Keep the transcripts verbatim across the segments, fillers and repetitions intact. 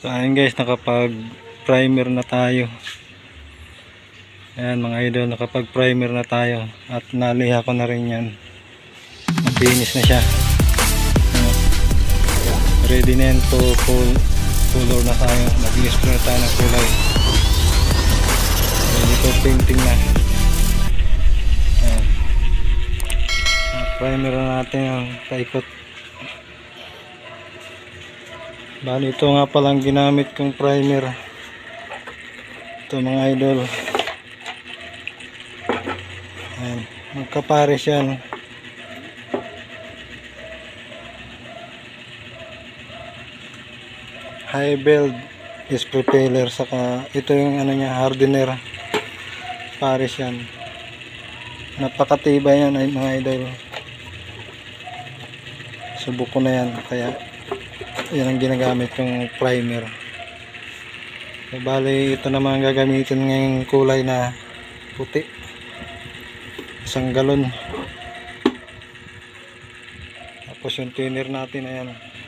So ayun guys, nakapag primer na tayo. Ayan mga idol, nakapag primer na tayo at naliha ko na rin yan. Mabinis na siya. Ayan. Ready na yan to full color na tayo. Mag-spray na tayo ng kulay. Ready to painting na. Ayan. Primer na natin yung kaikot. Bali ito nga palang ginamit kong primer. Ito mga idol. Ayan, magkapares yan. High build is propeller, saka ito yung ano niya, hardener. Pares yan. Napakatibay yan ay mga idol. Subok ko na yan, kaya yan ang ginagamit kong primer. So, bali ito naman gagamitin ngayong kulay na puti, isang galon. Tapos yung thinner natin, ayan.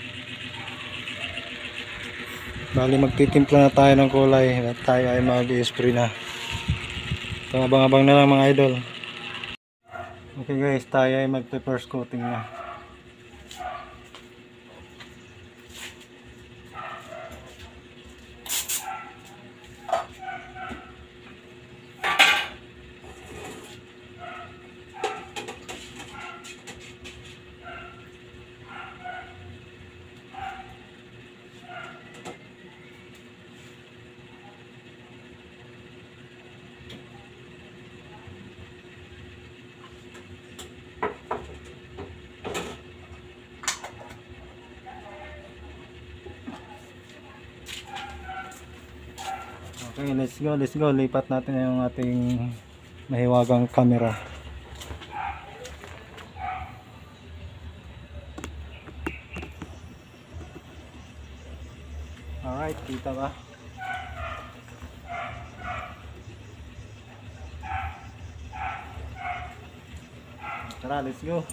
Bali magtitimpla na tayo ng kulay at tayo ay mag-spray na. So abang-abang na lang mga idol. Okay guys, tayo ay mag-first coating na. Okay, let's go, let's go. Lipat natin yung ating mahiwagang camera. Alright, kita ba? Tara, let's go.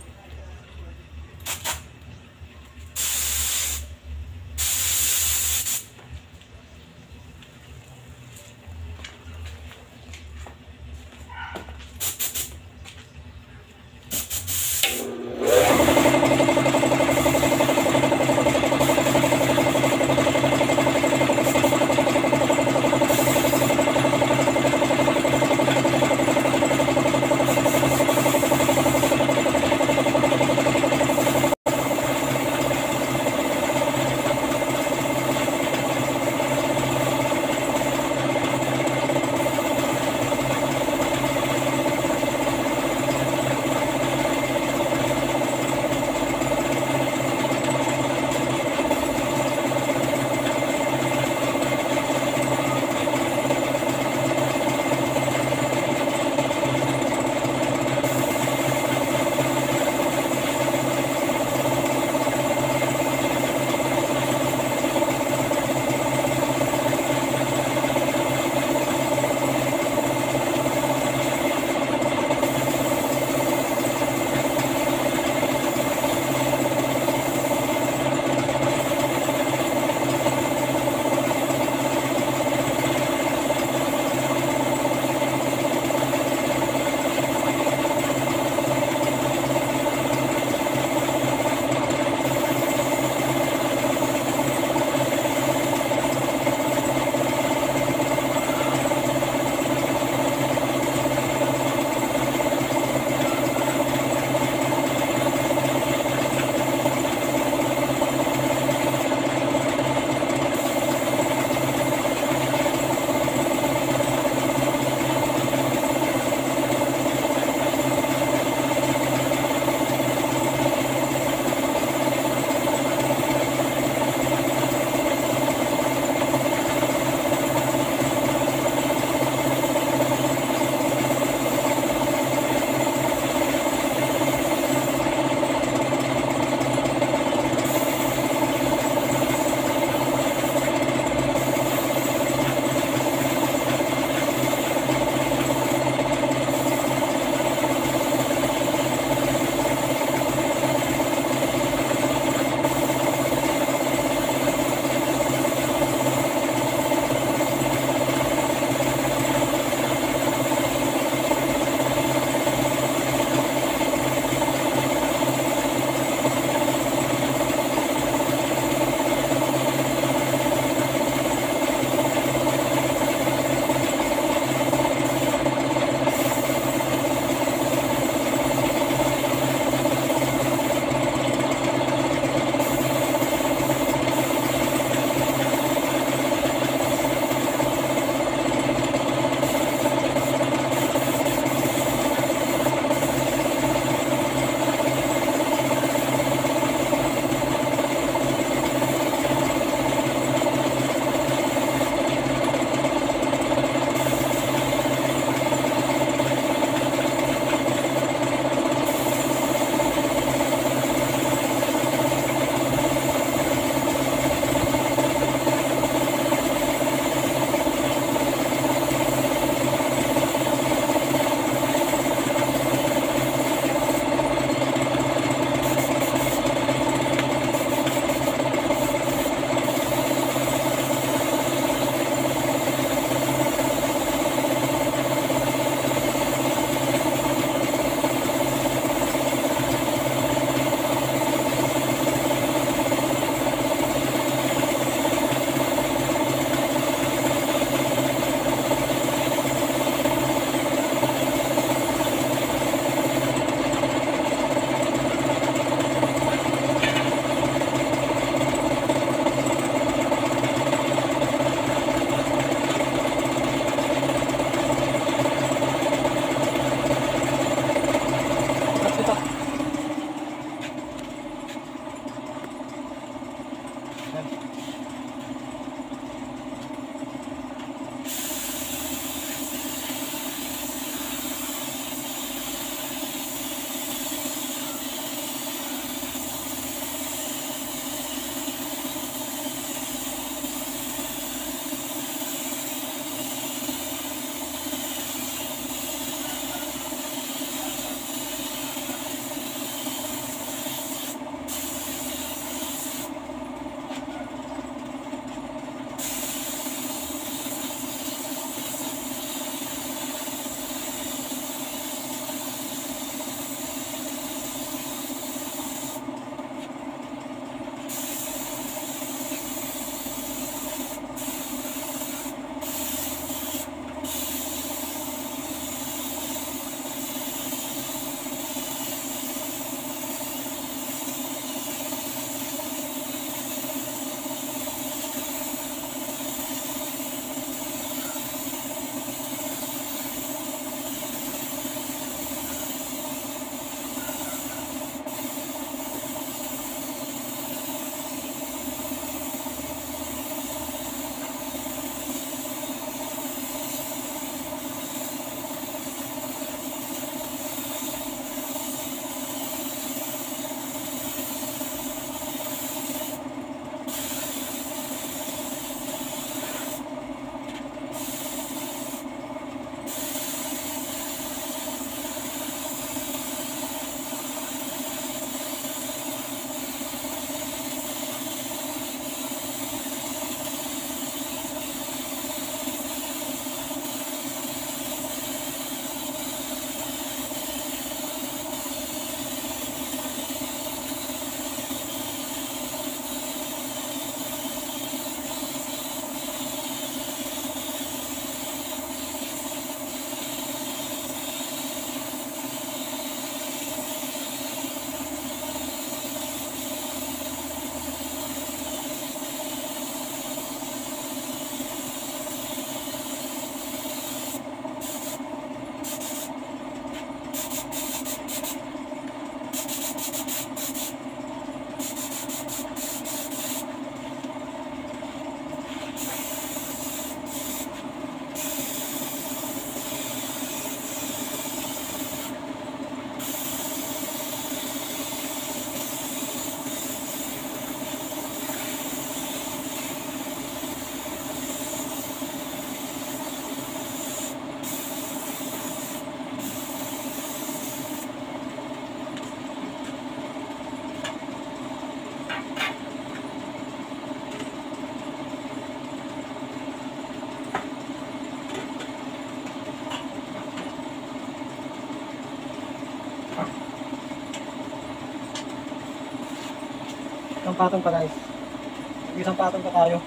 patong pa guys. Isang patong pa tayo.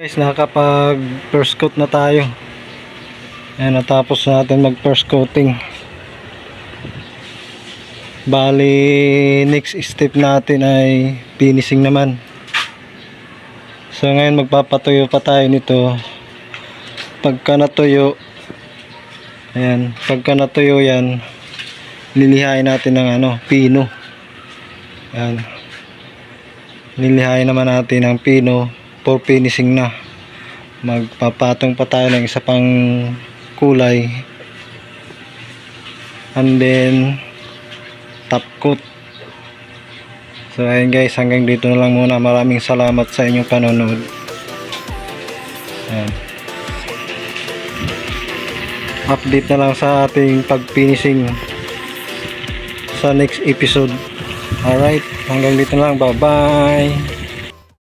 Guys, nakakapag first coat na tayo. Ayan, natapos natin mag first coating. Bali, next step natin ay finishing naman. So ngayon magpapatuyo pa tayo nito. Pagka natuyo, ayan, pagka natuyo yan, lilihain natin ng ano, pino. Ayan. Lilihain naman natin ng pino for finishing na. Magpapatong pa tayo ng isa pang kulay. And then top coat. So ayun guys, hanggang dito na lang muna. Maraming salamat sa inyong panonood. Ayan. Update na lang sa ating pag-finishing sa next episode. Alright, hanggang dito na lang. Bye bye.